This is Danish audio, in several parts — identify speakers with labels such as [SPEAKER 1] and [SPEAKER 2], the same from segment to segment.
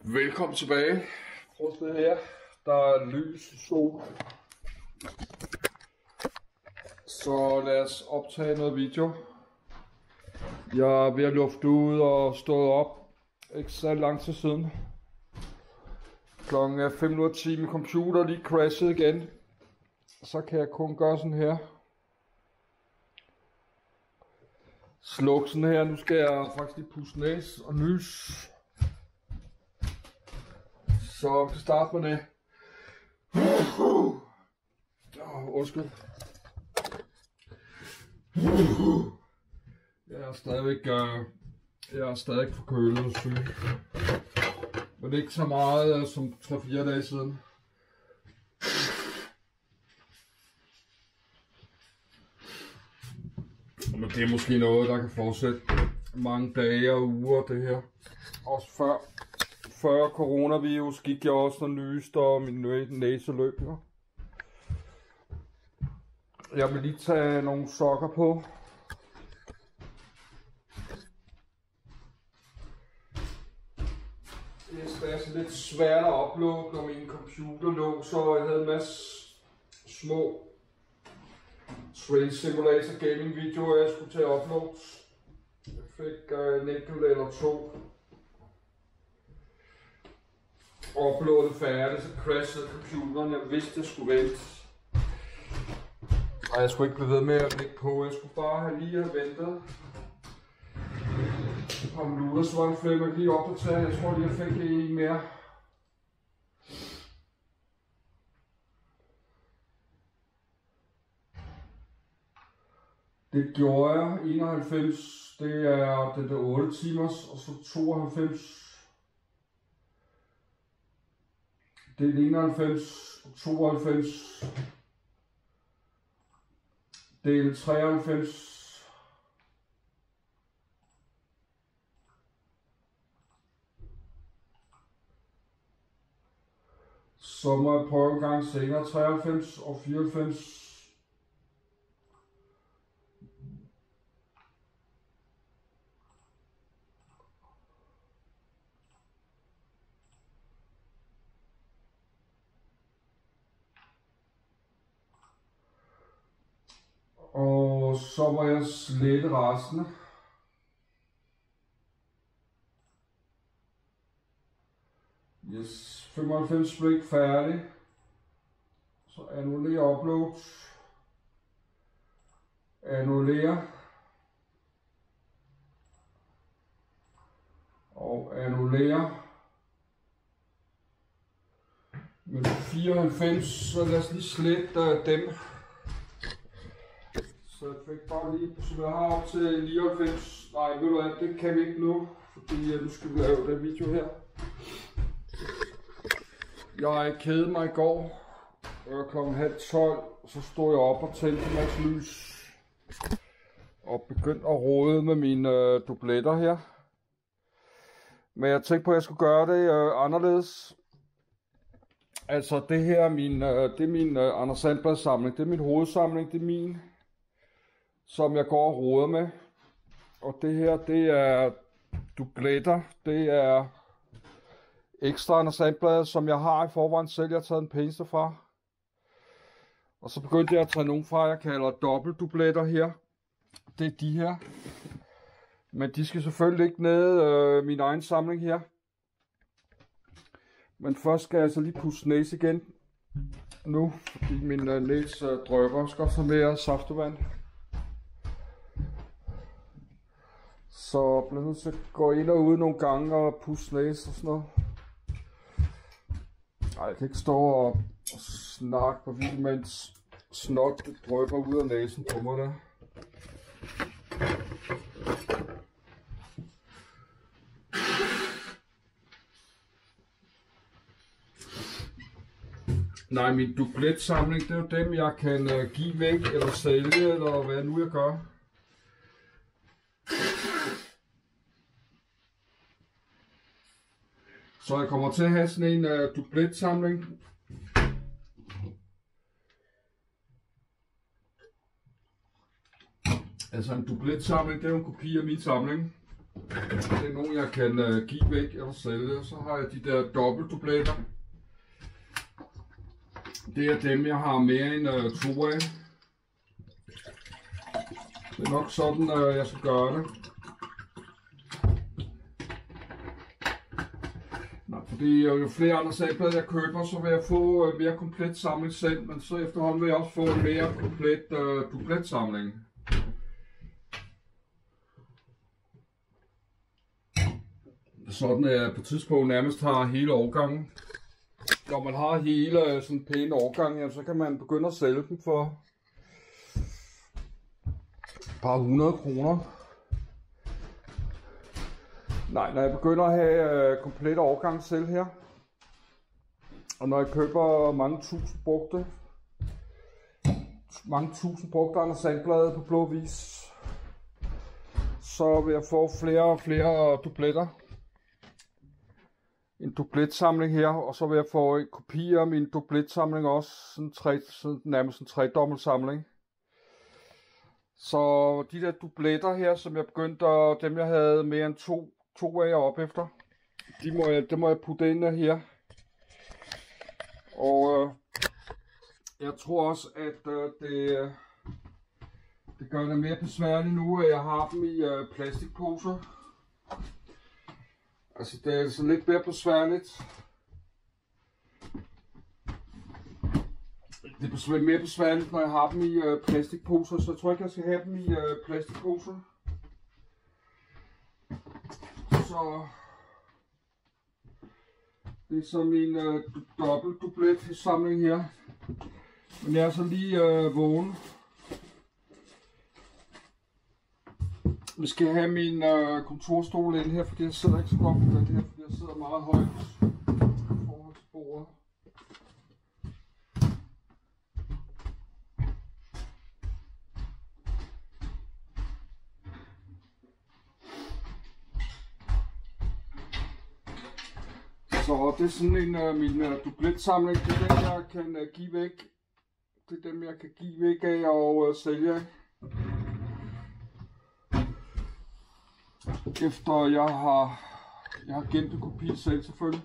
[SPEAKER 1] Velkommen tilbage. Prøv at se her. Der er lys i sol. Så lad os optage noget video. Jeg er ved at lufte ud og stået op. Ikke så lang tid siden. Klokken er 5:10. Min computer lige crashet igen. Så kan jeg kun gøre sådan her. Sluk sådan her. Nu skal jeg faktisk lige puste næse og nys. Så vi kan starte med det. Undskyld. Jeg er stadig forkølet og syg. Men ikke så meget som 3-4 dage siden. Men det er måske noget, der kan fortsætte mange dage og uger, det her. Også før coronavirus gik jeg også og nyste, og min næse løb. Ja. Jeg vil lige tage nogle sokker på. Det er sådan lidt svært at uploade, når min computer lå, så jeg havde en masse små Train Simulator gaming videoer, jeg skulle til at uploade. Jeg fik en enkelt eller to. Uploadet færdigt, så crashede computeren. Jeg vidste, jeg skulle vente. Og jeg skulle ikke blive ved med at lægge på. Jeg skulle bare lige have ventet. Et par minutter, så var en flemme, jeg lige opdatere. Jeg tror lige, jeg fik en mere. Det gjorde jeg. 91, det er den der 8 timers, og så 92. Det er 91 og 92. Del 93. Så må jeg prøve en gang senere. 93 og 94. Og så må jeg slette resten. Yes, 95 blev ikke færdig. Så annullér upload. Annullér. Og annullér. Men 94, så lad os lige slette dem. Så jeg fik bare lige, som jeg har op til 99. Nej, ved du hvad, det kan vi ikke nu, fordi nu skal vi lave den video her. Jeg kædede mig i går, klokken 11:30, så stod jeg op og tændte en masse lys. Og begyndte at rode med mine dubletter her. Men jeg tænkte på, at jeg skulle gøre det anderledes. Altså det her er det er min Anders Sandblad samling, det er min hovedsamling, det er min, som jeg går og roder med. Og det her, det er dubletter, det er ekstra Anders Sandblad, som jeg har i forvejen selv. Jeg har taget en pæneste fra. Og så begyndte jeg at tage nogle fra, jeg kalder dobbelt dubletter her. Det er de her. Men de skal selvfølgelig ikke ned min egen samling her. Men først skal jeg så lige puste næse igen. Nu, fordi min næse drypper. Skal også have mere saftevand. Så bliver jeg nødt til at gå ind og ud nogle gange og puste næse og sådan noget. Ej, jeg kan ikke stå og snakke på video, mens snot drypper ud af næsen på mig der. Nej, min dubletsamling, det er jo dem, jeg kan give væk eller sælge, eller hvad nu jeg gør. Så jeg kommer til at have sådan en dubletsamling. Altså en dubletsamling, det er jo en kopi af min samling. Det er nogle, jeg kan give væk eller sælge. Så har jeg de der dobbeltdubletter. Det er dem, jeg har mere end 2 af. Det er nok sådan, jeg skal gøre det. Nej, fordi jo flere andre sabler jeg køber, så vil jeg få mere komplet samling selv, men så efterhånden vil jeg også få en mere komplet dubletsamling. Sådan at jeg på et tidspunkt nærmest har hele årgangen. Når man har hele sådan pæne årgange, så kan man begynde at sælge dem for et par 100 kroner. Nej, når jeg begynder at have komplet årgang selv her, og når jeg køber mange tusind brugte Anders Sandblade på blå vis, så vil jeg få flere og flere dubletter. En dubletsamling her, og så vil jeg få en kopi af min dubletsamling også, sådan nærmest en tredobbeltsamling. Så de der dubletter her, som jeg begyndte, dem jeg havde mere end to af op efter, dem må jeg putte ind her. Og jeg tror også, at det gør det mere besværligt nu, at jeg har dem i plastikposer. Altså det er så lidt mere besværligt. Det er mere besværligt, når jeg har dem i plastikposer, så jeg tror ikke, jeg skal have dem i plastikposer. Så det er så min dobbelt dublet samling her. Men jeg er så lige vågen. Vi skal have min kontorstol ind her, fordi jeg sidder ikke så godt på den her, fordi jeg sidder meget højt i forhold til bordet. Så det er sådan en min dubletsamling, det er den jeg kan give væk. Det er dem jeg kan give væk af og sælge af. Efter jeg har gemt en kopi selv selvfølgelig.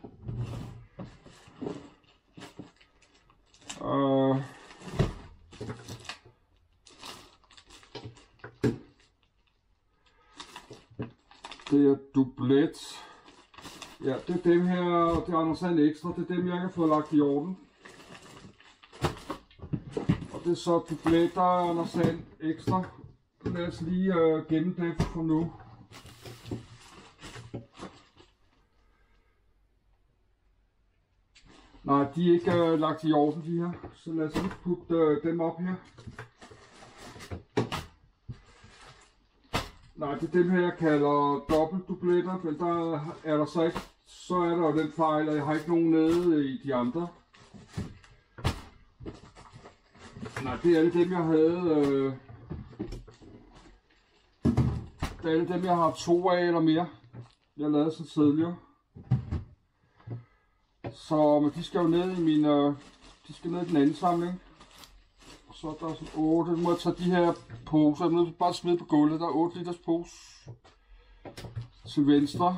[SPEAKER 1] Det er dublet. Ja, det er dem her, det er Anders Sand Ekstra, det er dem jeg kan få lagt i orden. Og det er så dubletter Anders Sand Ekstra. Lad os lige gemme det for nu. Nej, de er ikke lagt i orden de her, så lad os lige putte dem op her. Nej, det er dem her jeg kalder dobbeltdubletter, men der er der så ikke, så er der jo den fejl, at jeg har ikke nogen nede i de andre. Nej, det er alle dem jeg havde, det er alle dem jeg har 2 af eller mere. Jeg lavede sådan tidligere. Så men de skal jo ned i min, de skal ned i den anden samling. Og så er der sådan 8, nu må jeg tage de her poser, jeg må bare smide på gulvet, der er 8 liters pose til venstre.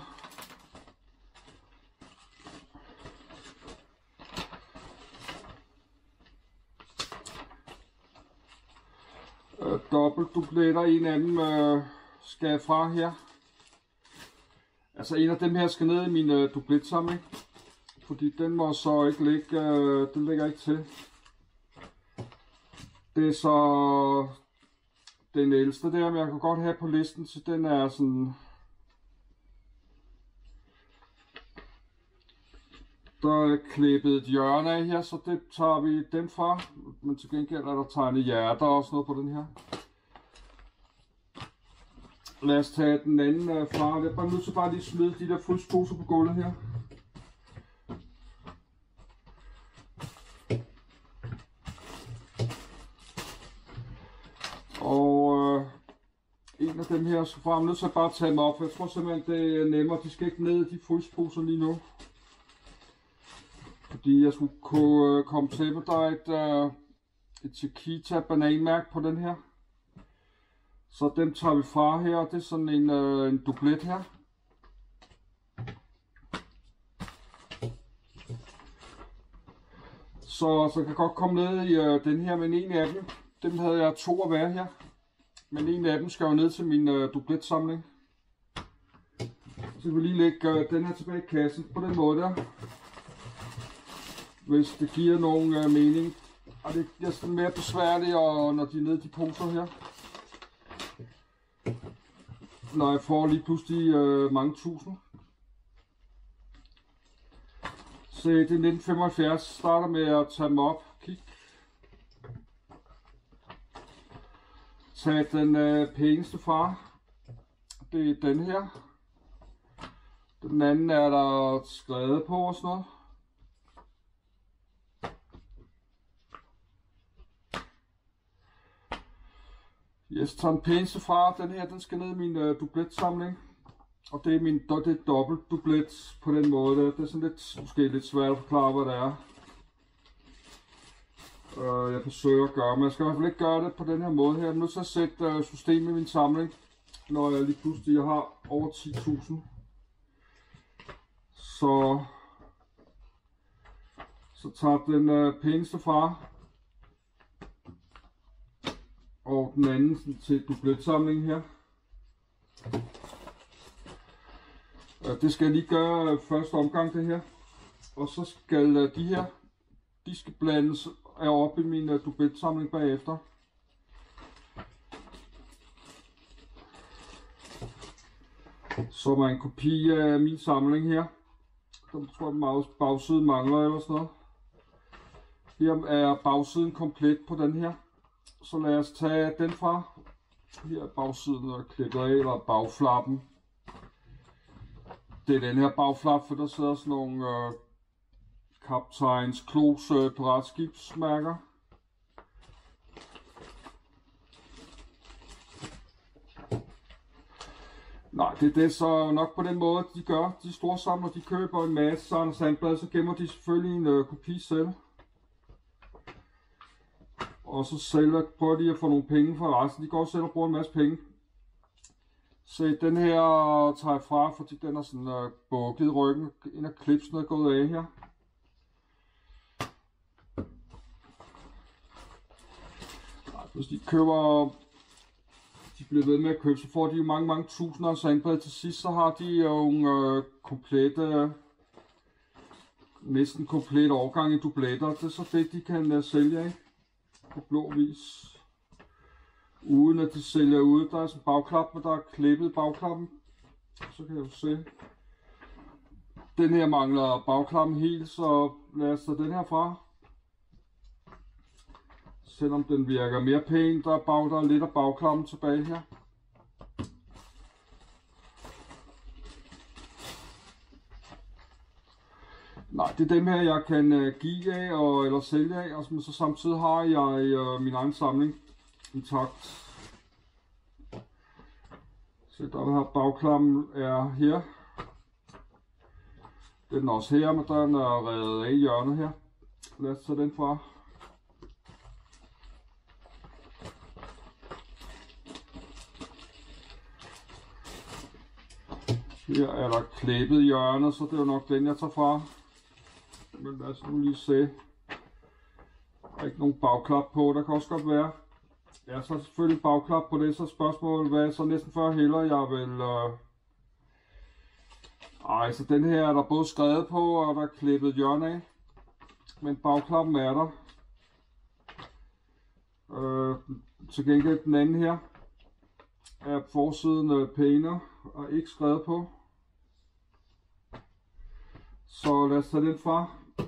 [SPEAKER 1] Dobbeltdubletter, en af dem skal jeg fra her. Altså en af dem her skal ned i min dubletsamling. Fordi den må så ikke ligge, den ligger ikke til. Det er så den ældste der, men jeg kan godt have på listen, så den er sådan... Der er klippet et hjørne af her, så det tager vi den fra. Men til gengæld er der tegnet hjerter og sådan noget på den her. Lad os tage den anden fra. Jeg er bare nødt til bare lige smide de der frysposer på gulvet her. Og en af dem her, så får jeg nødt til at bare tage dem op. Jeg tror simpelthen det er nemmere. De skal ikke ned i de frysposer lige nu. Fordi jeg skulle kunne komme til, at der er et Chiquita bananmærke på den her. Så dem tager vi fra her, det er sådan en dublet her. Så kan godt komme ned i den her, men en af dem havde jeg 2 at være her. Men en af dem skal jo ned til min dubletsamling. Så kan vi lige lægge den her tilbage i kassen på den måde der. Hvis det giver nogen mening. Og det bliver sådan mere besværligt, og når de er nede i de poser her. Når jeg får lige pludselig mange tusind. Så det er 1975, starter med at tage dem op, kig. Tag den pæneste fra. Det er den her. Den anden er der skrevet på og sådan noget. Yes, tager den pæneste fra. Den her, den skal ned i min dubletsamling. Og det er dobbelt dublet på den måde. Det er sådan lidt, måske lidt svært at forklare, hvad det er. Jeg forsøger at gøre, men jeg skal i hvert fald ikke gøre det på den her måde her. Jeg er nødt til at sætte systemet i min samling, når jeg lige pludselig har over 10.000. Så tager den pæneste fra. Og den anden til dubletsamlingen her. Det skal jeg lige gøre første omgang det her. Og så skal de her, de skal blandes op i min dubletsamling bagefter. Så er en kopi af min samling her. Den tror jeg bagsiden mangler eller sådan noget. Her er bagsiden komplet på den her. Så lad os tage den fra. Her er bagsiden og klippet af, eller bagflappen. Det er den her bagflap, for der sidder sådan nogle Kaptajns Klos piratskibsmærker. Nej, det er så nok på den måde, de gør. De store samler, de køber en masse sådan sandblad, så gemmer de selvfølgelig en kopi selv. Og så prøver de at få nogle penge for resten. De går selv og bruger en masse penge. Se, den her tager jeg fra, fordi den er sådan bukket i ryggen. En af klipsene er gået af her. Hvis de køber, de bliver ved med at købe, så får de jo mange tusinder af sandblad. Til sidst så har de jo komplette, næsten komplet årgang i dubletter. Det er så det, de kan sælge af på blå vis. Uden at de sælger ud. Der er sådan en bagklap, men der er klippet bagklappen. Så kan jeg jo se. Den her mangler bagklappen helt, så lad os tage den her fra. Selvom den virker mere pæn, der er lidt af bagklappen tilbage her. Nej, det er dem her, jeg kan give af eller sælge af, og så samtidig har jeg min egen samling intakt. Så der her bagklappen er her. Den er også her, men den er revet af i hjørnet her. Lad os tage den fra. Her er der klippet i hjørnet, så det er jo nok den, jeg tager fra. Men lad os nu lige se. Der er ikke nogen bagklap på, der kan også godt være. Ja, så er der selvfølgelig bagklap på det, så spørgsmålet, hvad så næsten før heller jeg vil... så den her er der både skrevet på, og der er klippet hjørne af. Men bagklappen er der. Til gengæld den anden her er forsiden pænere og ikke skrevet på. Så lad os tage den fra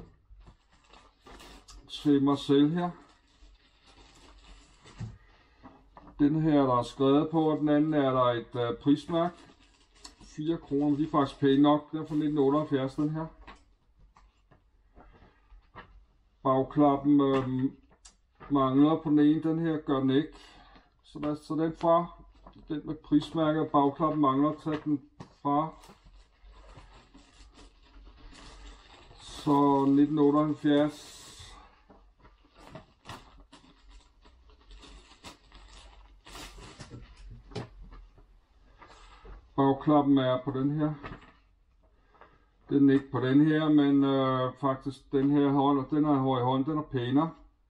[SPEAKER 1] til mig selv her. Den her der er skrevet på, og den anden er der et prismærk. 4 kroner, de er faktisk pæne nok. Den er fra 1978, den her. Bagklappen mangler på den ene, den her gør den ikke. Så lad os tage den fra. Den med prismærke og bagklappen mangler, tag den fra. Så 1978. bagklappen er på den her. Den er ikke på den her, men faktisk den her holder, den er høj hånd, den er pænere.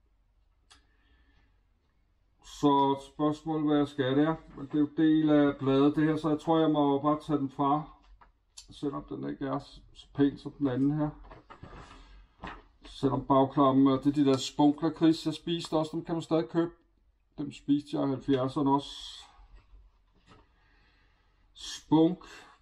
[SPEAKER 1] Så spørgsmålet hvad jeg skal der, men det er jo del af bladet det her, så jeg tror jeg må bare tage den fra. Selvom den ikke er så pæn som den anden her. Selvom bagklappen, det er de der spunklakrids jeg spiste også, dem kan man stadig købe. Dem spiste jeg i 70'erne også. Spunk